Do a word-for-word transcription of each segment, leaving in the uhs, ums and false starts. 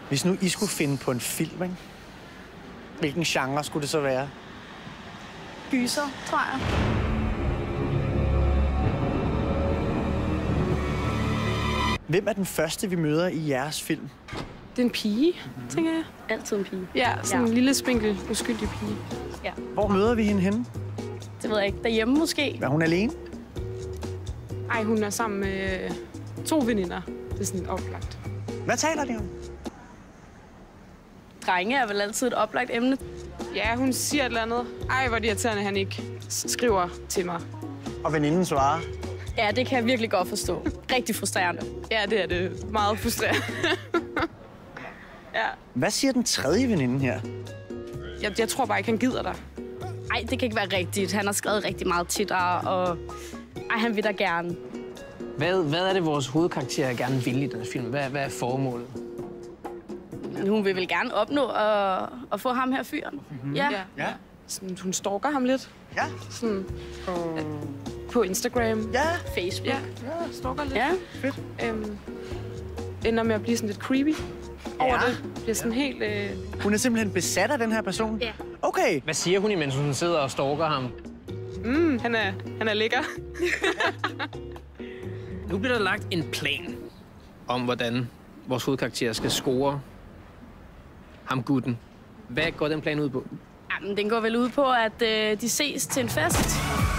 Hvis nu I skulle finde på en film, ikke? Hvilken genre skulle det så være? Gyser, tror jeg. Hvem er den første, vi møder i jeres film? Det er en pige, mm-hmm. tænker jeg. Altid en pige. Ja, sådan ja. en lille, spinkel, uskyldig pige. Ja. Hvor møder vi hende henne? Det ved jeg ikke. Derhjemme måske. Er hun alene? Ej, hun er sammen med to veninder. Det er sådan oplagt. Hvad taler de om? Drenge er vel altid et oplagt emne. Ja, hun siger et eller andet. Ej, hvor er det irriterende, han ikke skriver til mig. Og veninden svarer? Ja, det kan jeg virkelig godt forstå. Rigtig frustrerende. Ja, det er det. Meget frustrerende. Ja. Hvad siger den tredje veninde her? Jeg, jeg tror bare ikke, han gider dig. Ej, det kan ikke være rigtigt. Han har skrevet rigtig meget til dig, og ej, han vil da gerne. Hvad, hvad er det, vores hovedkarakter gerne vil i den film? Hvad, hvad er formålet? Hun vil vel gerne opnå at, at få ham her fyren. Mm-hmm. Ja. Ja. Ja. Sådan, hun stalker ham lidt. Ja. Sådan, på, på Instagram. Ja. Facebook. Ja, ja stalker lidt. Ja. Fedt. Øhm, ender med at blive sådan lidt creepy over Ja. det. Bliver sådan ja. helt... Øh... Hun er simpelthen besat af den her person? Ja. Okay. Hvad siger hun, imens hun sidder og stalker ham? Mm, han er, han er lækker. Nu bliver der lagt en plan om, hvordan vores hovedkarakter skal score ham gutten. Hvad går den plan ud på? Jamen, den går vel ud på, at øh, de ses til en fest.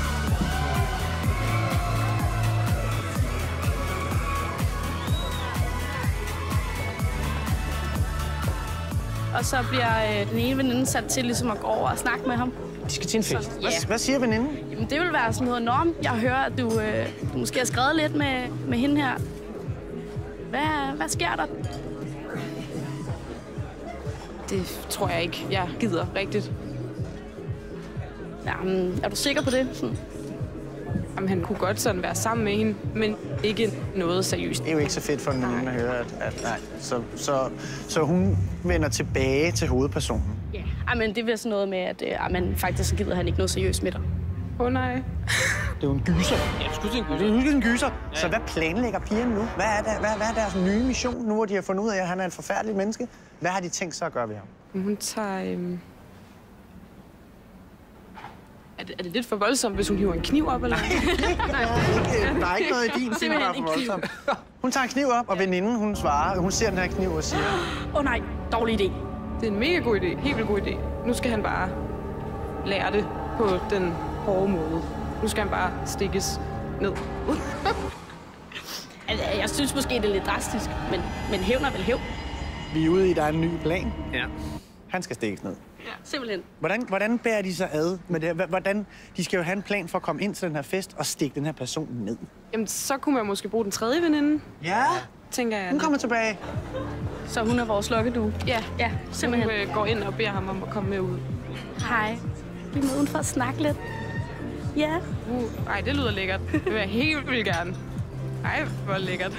Og så bliver øh, den ene veninde sat til ligesom at gå over og snakke med ham. De skal til en fest. Så, Hvad, ja. hvad siger veninden? Jamen, det vil være sådan noget norm. Jeg hører, at du, øh, du måske har skrevet lidt med, med hende her. Hvad, hvad sker der? Det tror jeg ikke, jeg gider rigtigt. Jamen, er du sikker på det? Sådan. Jamen, han kunne godt sådan være sammen med hende, men ikke noget seriøst. Det er jo ikke så fedt for en veninde at høre, at, at nej. Så, så, så hun vender tilbage til hovedpersonen. Ja. Jamen, det bliver sådan noget med, at øh, man faktisk gider han ikke noget seriøst med dig. Åh oh, nej. Det er jo en gyser. Ja, du skulle til en Det gyser. er jo en gyser. Ja. Så hvad planlægger pigerne nu? Hvad er, der, hvad, hvad er deres nye mission nu, hvor de har fundet ud af, at han er et forfærdeligt menneske? Hvad har de tænkt sig at gøre ved ham? Hun tager... Øhm... Er, det, er det lidt for voldsomt, hvis hun hiver en kniv op, eller? Nej, ikke, der er ikke noget i din film, der er for voldsomt. Hun tager en kniv op, og veninden, hun svarer. Hun ser den her kniv og siger... Åh oh, nej, dårlig idé. Det er en mega god idé. Helt vildt god idé. Nu skal han bare lære det på den hårde måde. Nu skal han bare stikkes ned. Altså, jeg synes måske, det er lidt drastisk, men, men hævn er vel hævn. Vi er ude i, der er en ny plan. Ja. Han skal stikkes ned. Ja, simpelthen. Hvordan, hvordan bærer de sig ad med det her? Hvordan, de skal jo have en plan for at komme ind til den her fest og stikke den her person ned. Jamen, så kunne man måske bruge den tredje veninde, Ja, tænker jeg. hun kommer tilbage. Så hun er vores lokkedue. Ja, Ja, simpelthen. hun øh, går ind og beder ham om at komme med ud. Hej. Vi er med uden for at snakke lidt. Ja. Uh, ej, det lyder lækkert. Det vil jeg helt vildt gerne. Ej, hvor lækkert.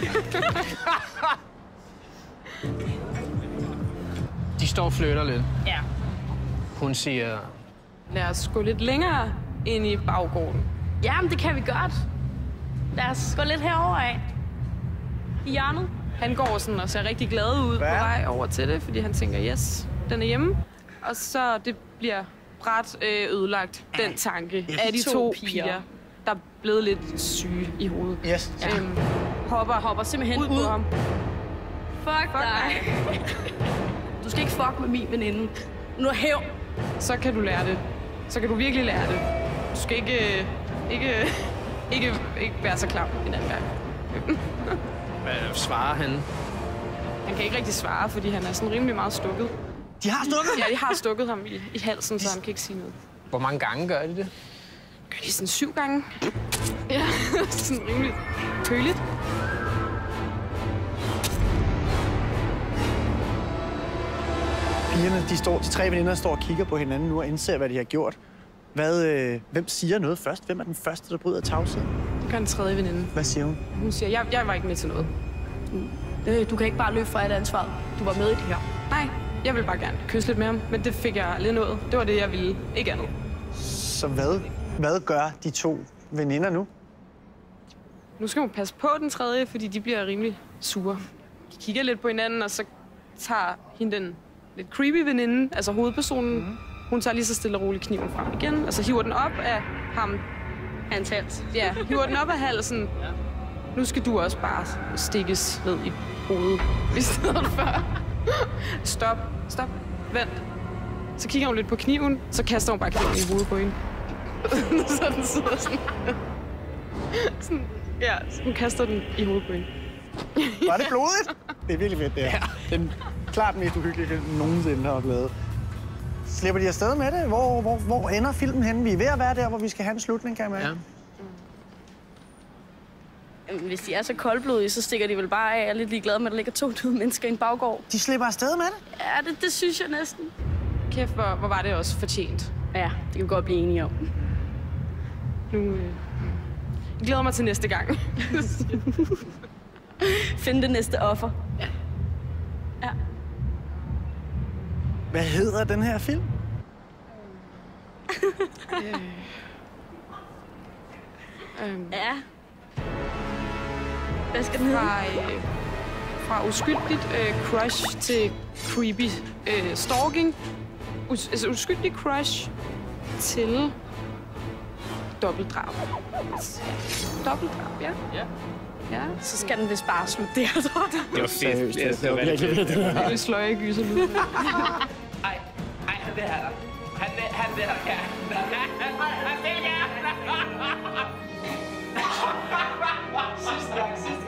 De står og flytter lidt. Ja. Hun siger... Lad os gå lidt længere ind i baggården. Jamen, det kan vi godt. Lad os gå lidt herover af. I hjørnet. Han går sådan og ser rigtig glad ud Hvad? på vej over til det, fordi han tænker, yes, den er hjemme. Og så det bliver bræt øh, ødelagt, den tanke af de to, to piger, piger, der er blevet lidt syge i hovedet. Yes. Ja. Øhm, hopper, Hopper simpelthen ud ud. på ham. Fuck, Fuck dig. Du skal ikke fuck med min veninde. Nu er hævn. Så kan du lære det. Så kan du virkelig lære det. Du skal ikke, øh, ikke, ikke, ikke være så klam en anden gang. Hvad svarer han? Han kan ikke rigtig svare, fordi han er sådan rimelig meget stukket. De har stukket? Ja, de har stukket ham i, i halsen, så han kan ikke sige noget. Hvor mange gange gør de det? Gør de sådan syv gange? Ja, sådan rimelig køligt. Pigerne, de, står, de tre veninder står og kigger på hinanden nu og indser, hvad de har gjort. Hvad, øh, hvem siger noget først? Hvem er den første, der bryder tavsheden? Det gør en tredje veninde. Hvad siger hun? Hun siger, jeg, jeg var ikke med til noget. Øh, Du kan ikke bare løbe fra et ansvar. Du var med i det her. Nej, jeg ville bare gerne kysse lidt med ham, men det fik jeg aldrig nået. Det var det, jeg ville. Ikke andet. Så hvad, hvad gør de to veninder nu? Nu skal man passe på den tredje, fordi de bliver rimelig sure. De kigger lidt på hinanden, og så tager hende den lidt creepy veninde, altså hovedpersonen, mm. hun tager lige så stille og roligt kniven frem igen. Altså hiver den op af ham. Hans hals. Ja, hiver den op af halsen. Nu skal du også bare stikkes ned i hovedet i stedet for. Stop, stop, vent. Så kigger hun lidt på kniven, så kaster hun bare kniven i hovedet på hende. Så den sidder sådan. sådan. Ja, så hun kaster den i hovedet på hende. Var det blodigt? Det er virkelig fedt, det her. Ja. Den klart mest uhyggelige film, nogensinde har lavet. Slipper de afsted med det? Hvor, hvor, hvor ender filmen henne? Vi er ved at være der, hvor vi skal have en slutning, kan jeg mærke. Ja. Hvis de er så koldblodige, så stikker de vel bare af. Jeg er lidt ligeglad med, at der ligger to døde mennesker i en baggård. De slipper afsed med det? Ja, det, det synes jeg næsten. Kæft, hvor, hvor var det også fortjent. Ja, det kan vi godt blive enige om. Nu, øh, jeg glæder mig til næste gang. Find det næste offer. Ja. Ja. Hvad hedder den her film? øh. øhm. Ja. Hvad skal den hedde? Fra, øh, fra uskyldigt øh, crush til creepy øh, stalking. Us- altså uskyldig crush til dobbeltdrab. Ja. Dobbeltdrab, ja. Ja. Ja. Så skal den vist bare slutte der, tror jeg. Det var fedt. Seriøst, det var virkelig fedt, det der. Det slår jeg gyser nu. Ej, ej, han vil have dig. Han vil, han vil have dig. Han vil gerne. Sidste gang, sidste